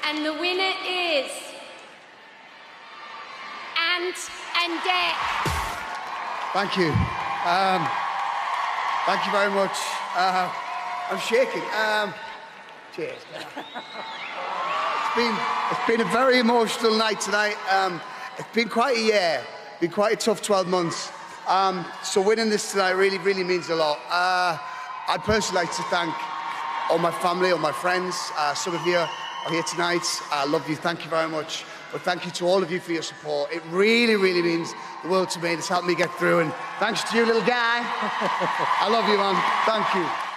And the winner is Ant and Dec. Thank you. Thank you very much. I'm shaking. Cheers. It's been a very emotional night tonight. It's been quite a year. It's been quite a tough 12 months. So winning this tonight really, really means a lot. I'd personally like to thank all my family, all my friends. Some of you are here tonight. I love you. Thank you very much. But thank you to all of you for your support. It really, really means the world to me. It's helped me get through. And thanks to you, little guy. I love you, man. Thank you.